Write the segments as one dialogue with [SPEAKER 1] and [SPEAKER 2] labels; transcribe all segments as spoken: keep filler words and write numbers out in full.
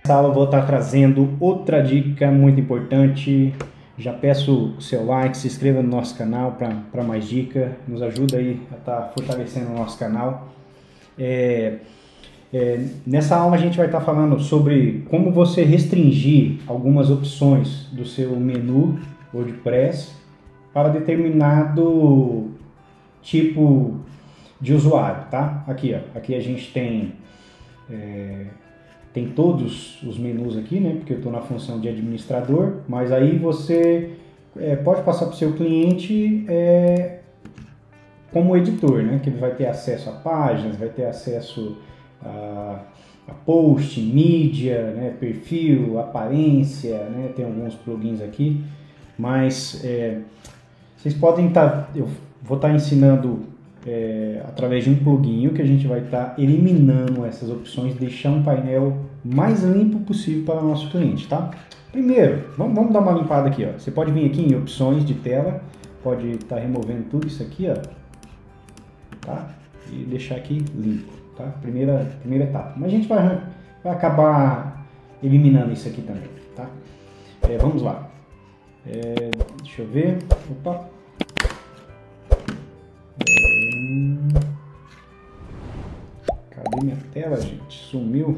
[SPEAKER 1] Eu vou estar trazendo outra dica muito importante. Já peço o seu like, se inscreva no nosso canal para mais dicas, nos ajuda aí a estar tá fortalecendo o nosso canal. É, é, nessa aula a gente vai estar tá falando sobre como você restringir algumas opções do seu menu WordPress para determinado tipo de usuário, tá? Aqui, ó, aqui a gente tem é, tem todos os menus aqui, né? Porque eu estou na função de administrador, mas aí você é, pode passar para o seu cliente é, como editor, né? Que ele vai ter acesso a páginas, vai ter acesso a, a post, mídia, né? Perfil, aparência, né? Tem alguns plugins aqui, mas é, vocês podem estar, tá, eu vou estar tá ensinando É, através de um plugin que a gente vai estar tá eliminando essas opções, deixar um painel mais limpo possível para o nosso cliente, tá? Primeiro, vamos, vamos dar uma limpada aqui, ó. Você pode vir aqui em opções de tela, pode estar tá removendo tudo isso aqui, ó, tá? E deixar aqui limpo, tá? Primeira, primeira etapa. Mas a gente vai, vai acabar eliminando isso aqui também, tá? É, vamos lá. É, deixa eu ver. Opa. Cadê minha tela, gente? Sumiu.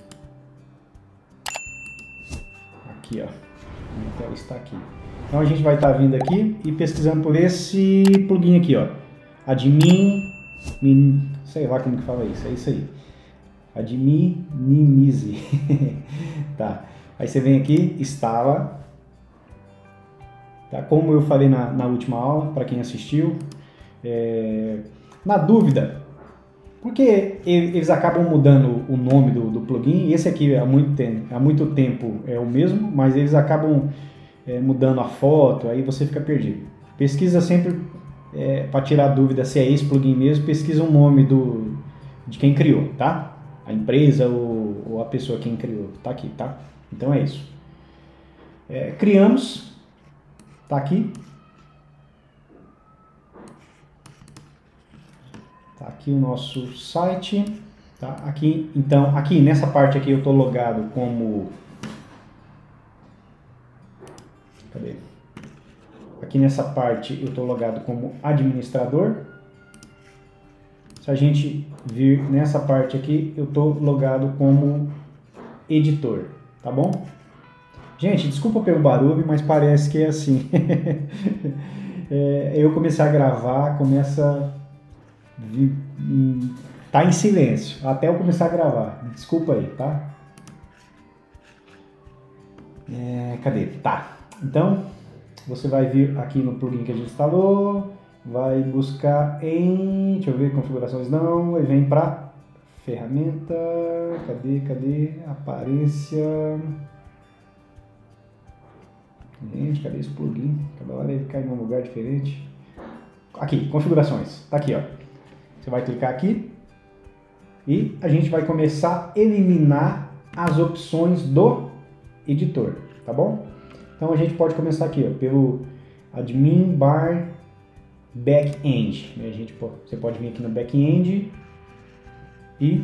[SPEAKER 1] Aqui, ó. Minha tela está aqui. Então a gente vai estar vindo aqui e pesquisando por esse plugin aqui, ó. Admin, min, sei lá como que fala isso, é isso aí. Admin Minimize. Tá. Aí você vem aqui, instala. Tá? Como eu falei na, na última aula, para quem assistiu. É, na dúvida, porque eles acabam mudando o nome do, do plugin. Esse aqui há muito tempo, há muito tempo é o mesmo, mas eles acabam é, mudando a foto, aí você fica perdido. Pesquisa sempre é, para tirar a dúvida se é esse plugin mesmo, pesquisa o nome do, de quem criou, tá? A empresa ou, ou a pessoa quem criou, tá aqui, tá? Então é isso. É, criamos, tá aqui. Tá aqui o nosso site, tá? Aqui, então, aqui nessa parte aqui eu estou logado como, cadê? Aqui nessa parte eu estou logado como administrador. Se a gente vir nessa parte aqui, eu estou logado como editor, tá bom? Gente, desculpa pelo barulho, mas parece que é assim. é, eu comecei a gravar, começa tá em silêncio até eu começar a gravar, desculpa aí, tá? É, cadê? Tá, então você vai vir aqui no plugin que a gente instalou, vai buscar em, deixa eu ver, configurações não, e vem para ferramenta, cadê, cadê, aparência, gente, cadê esse plugin? Cada hora ele cai em um lugar diferente. Aqui, configurações, tá aqui, ó. Você vai clicar aqui e a gente vai começar a eliminar as opções do editor, tá bom? Então a gente pode começar aqui, ó, pelo admin bar backend. A gente, você pode vir aqui no backend e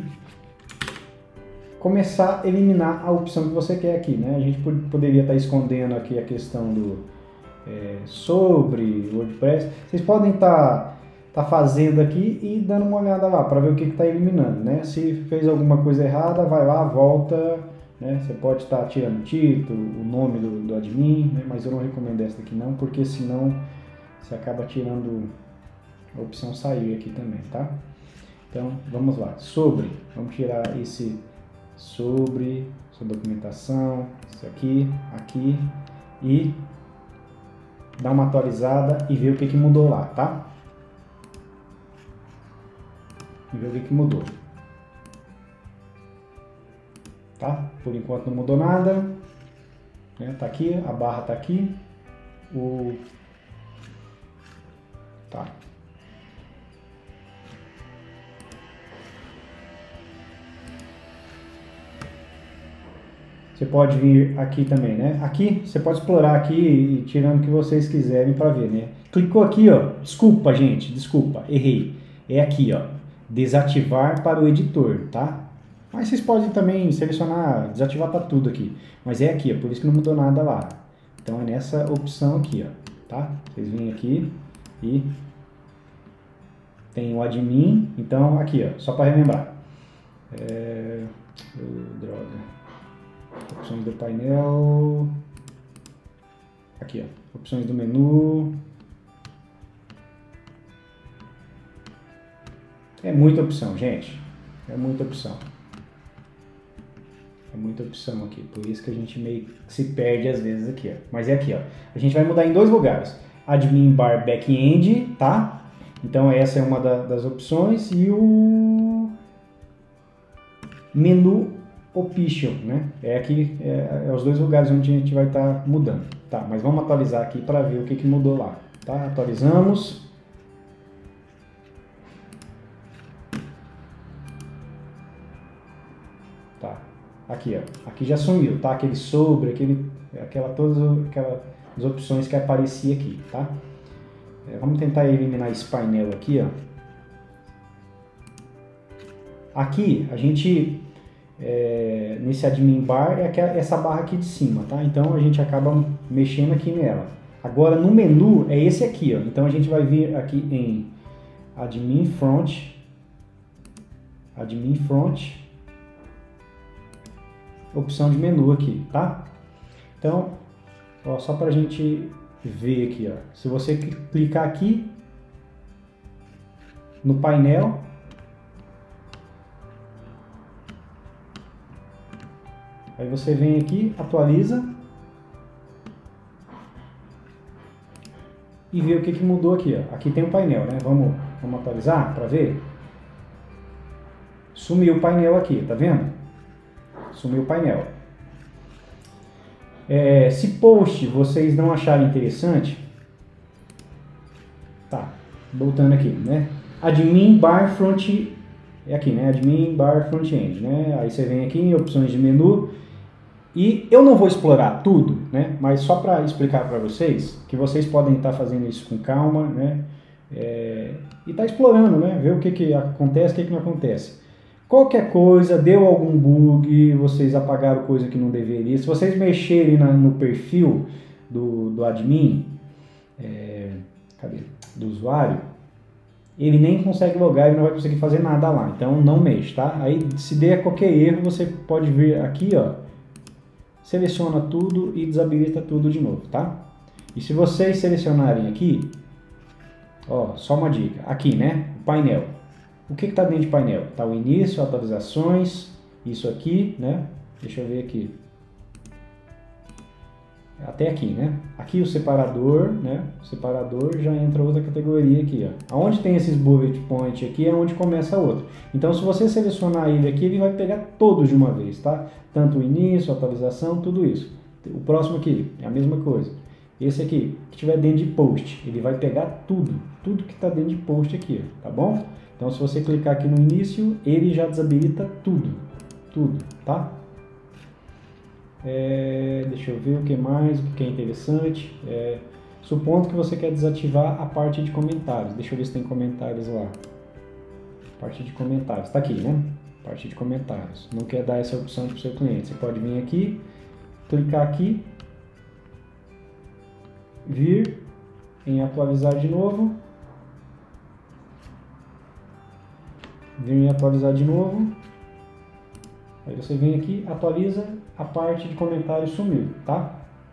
[SPEAKER 1] começar a eliminar a opção que você quer aqui, né? A gente poderia estar escondendo aqui a questão do é, sobre WordPress. Vocês podem estar tá fazendo aqui e dando uma olhada lá para ver o que está eliminando, né? Se fez alguma coisa errada, vai lá, volta, né? Você pode estar tá tirando o título, o nome do, do admin, né? Mas eu não recomendo essa daqui não, porque senão você acaba tirando a opção sair aqui também, tá? Então vamos lá, sobre, vamos tirar esse sobre, essa documentação, isso aqui, aqui e dar uma atualizada e ver o que, que mudou lá, tá? E ver o que, que mudou. Tá? Por enquanto não mudou nada. Né? Tá aqui, a barra tá aqui. O... Tá. Você pode vir aqui também, né? Aqui, você pode explorar aqui e tirando o que vocês quiserem para ver, né? Clicou aqui, ó. Desculpa, gente. Desculpa. Errei. É aqui, ó. Desativar para o editor, tá? Mas vocês podem também selecionar, desativar para tudo aqui. Mas é aqui, ó, por isso que não mudou nada lá. Então é nessa opção aqui, ó, tá? Vocês vêm aqui e tem o admin. Então aqui, ó, só para relembrar. É... oh, droga. Opções do painel. Aqui, ó, opções do menu. É muita opção, gente. É muita opção. É muita opção aqui. Por isso que a gente meio que se perde às vezes aqui, ó. Mas é aqui, ó. A gente vai mudar em dois lugares. Admin bar backend, tá? Então essa é uma da, das opções. E o menu option, né? É aqui, é, é os dois lugares onde a gente vai estar tá mudando. Tá, mas vamos atualizar aqui para ver o que, que mudou lá. Tá? Atualizamos. Tá. Aqui, ó. Aqui já sumiu, tá? Aquele sobre, aquele, aquela, todas aquelas opções que aparecia aqui, tá? É, vamos tentar eliminar esse painel aqui, ó. Aqui, a gente, é, nesse admin bar, é aquela, essa barra aqui de cima, tá? Então, a gente acaba mexendo aqui nela. Agora, no menu, é esse aqui, ó. Então, a gente vai vir aqui em admin front, admin front, opção de menu aqui, tá? Então, ó, só para a gente ver aqui, ó. Se você clicar aqui no painel, aí você vem aqui, atualiza e vê o que, que mudou aqui, ó. Aqui tem o painel, né? Vamos, vamos atualizar para ver. Sumiu o painel aqui, tá vendo? Sumiu o painel. É, se post vocês não acharem interessante, tá, voltando aqui, né? Admin bar front, é aqui, né? Admin bar front-end, né? Aí você vem aqui em opções de menu e eu não vou explorar tudo, né? Mas só para explicar para vocês que vocês podem estar fazendo isso com calma, né? É, e tá explorando, né? Ver o que que acontece, o que que não acontece. Qualquer coisa, deu algum bug, vocês apagaram coisa que não deveria. Se vocês mexerem na, no perfil do, do admin, é, cadê? Do usuário, ele nem consegue logar e não vai conseguir fazer nada lá. Então não mexe, tá? Aí se der qualquer erro, você pode vir aqui, ó, seleciona tudo e desabilita tudo de novo, tá? E se vocês selecionarem aqui, ó, só uma dica, aqui, né? O painel. O que está dentro de painel? Está o início, atualizações, isso aqui, né? Deixa eu ver aqui. Até aqui, né? Aqui o separador, né? O separador já entra outra categoria aqui, ó. Onde tem esses bullet point aqui é onde começa a outra. Então, se você selecionar ele aqui, ele vai pegar todos de uma vez, tá? Tanto o início, a atualização, tudo isso. O próximo aqui é a mesma coisa. Esse aqui, que estiver dentro de post, ele vai pegar tudo, tudo que está dentro de post aqui, ó, tá bom? Então, se você clicar aqui no início, ele já desabilita tudo, tudo, tá? É, deixa eu ver o que mais, o que é interessante. É, supondo que você quer desativar a parte de comentários. Deixa eu ver se tem comentários lá. Parte de comentários, tá aqui, né? Parte de comentários. Não quer dar essa opção para o seu cliente. Você pode vir aqui, clicar aqui, vir em atualizar de novo. Vem atualizar de novo, aí você vem aqui, atualiza, a parte de comentário sumiu, tá?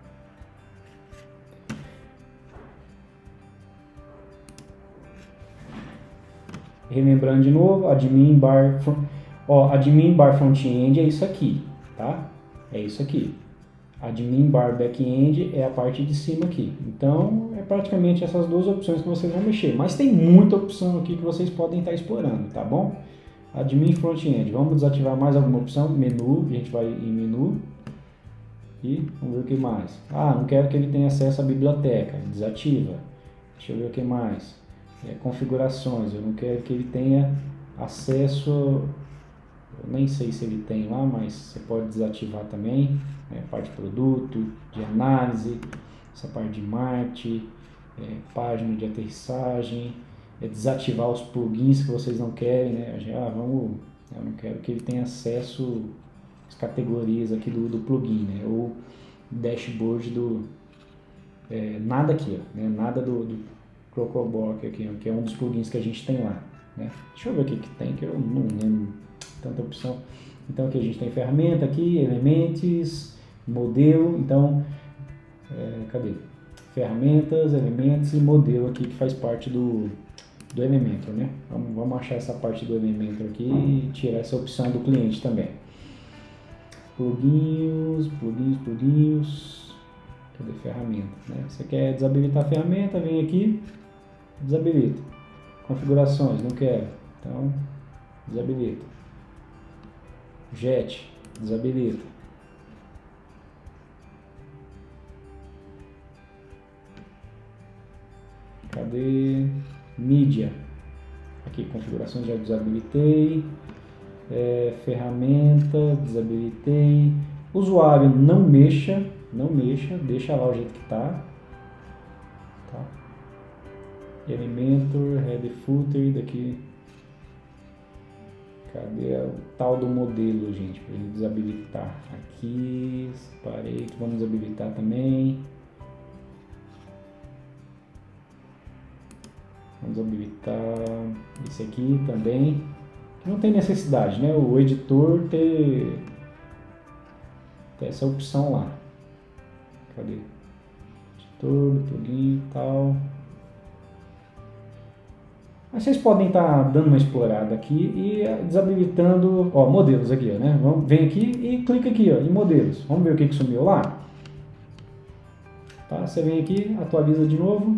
[SPEAKER 1] Relembrando de novo, admin bar, ó, admin bar front-end é isso aqui, tá? É isso aqui. Admin bar back-end é a parte de cima aqui. Então, é praticamente essas duas opções que vocês vão mexer. Mas tem muita opção aqui que vocês podem estar explorando, tá bom? Admin front-end. Vamos desativar mais alguma opção? Menu, a gente vai em menu. E vamos ver o que mais. Ah, não quero que ele tenha acesso à biblioteca. Desativa. Deixa eu ver o que mais. É, configurações. Eu não quero que ele tenha acesso... Eu nem sei se ele tem lá, mas você pode desativar também. É, parte de produto, de análise, essa parte de marketing, é, página de aterrissagem, é, desativar os plugins que vocês não querem, né? Ah, vamos Eu não quero que ele tenha acesso às categorias aqui do, do plugin, né? Ou dashboard do... É, nada aqui, ó, né? Nada do, do CrocodBlock aqui, ó, que é um dos plugins que a gente tem lá, né? Deixa eu ver o que que tem, que eu não lembro tanta opção. Então aqui a gente tem ferramenta aqui, elementos, modelo, então, é, cadê? Ferramentas, elementos e modelo aqui que faz parte do, do Elementor, né? Vamos, vamos achar essa parte do Elementor aqui e tirar essa opção do cliente também. Plugins, plugins, plugins, cadê ferramenta, né? Você quer desabilitar a ferramenta, vem aqui, desabilita. Configurações, não quero, então desabilita. Jet, desabilita. Cadê? Mídia. Aqui, configurações, já desabilitei. É, ferramenta, desabilitei. Usuário, não mexa. Não mexa, deixa lá o jeito que tá. Tá. Elementor, head footer, daqui. Cadê o tal do modelo, gente? Pra gente desabilitar. Aqui, separei, vamos desabilitar também. Vamos habilitar esse aqui também. Não tem necessidade, né? O editor ter, ter essa opção lá. Cadê? Editor, plugin e tal. Mas vocês podem estar dando uma explorada aqui e desabilitando, ó, modelos aqui, ó, né? Vamos, vem aqui e clica aqui, ó, em modelos. Vamos ver o que que sumiu lá. Tá? Você vem aqui, atualiza de novo.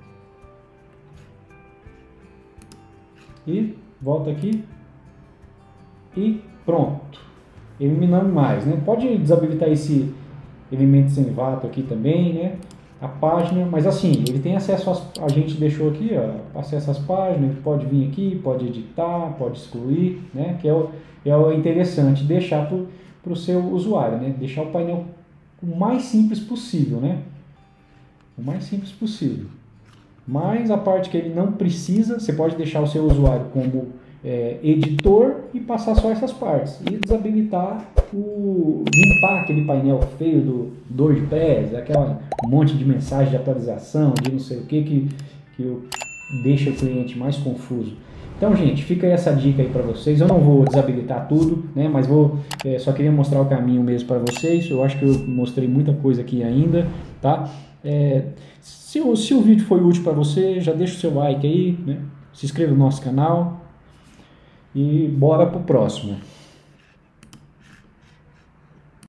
[SPEAKER 1] E volta aqui e pronto, eliminando mais, né? Pode desabilitar esse elemento sem vato aqui também, né? A página, mas assim, ele tem acesso às, a gente deixou aqui, ó, acesso às páginas, ele pode vir aqui, pode editar, pode excluir, né? Que é o, é o interessante, deixar para o seu usuário, né? Deixar o painel o mais simples possível, né? O mais simples possível. Mas a parte que ele não precisa, você pode deixar o seu usuário como é, editor e passar só essas partes. E desabilitar, o, limpar aquele painel feio do, do WordPress, aquela monte de mensagem de atualização, de não sei o que, que, que deixa o cliente mais confuso. Então, gente, fica essa dica aí para vocês. Eu não vou desabilitar tudo, né? Mas vou, é, só queria mostrar o caminho mesmo para vocês. Eu acho que eu mostrei muita coisa aqui ainda, tá? É, se, o, se o vídeo foi útil para você, já deixa o seu like aí, né? Se inscreva no nosso canal e bora pro próximo.